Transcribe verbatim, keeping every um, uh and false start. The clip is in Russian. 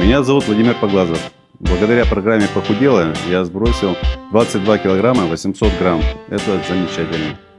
Меня зовут Владимир Поглазов. Благодаря программе «Похудела» я сбросил двадцать два килограмма восемьсот грамм. Это замечательно.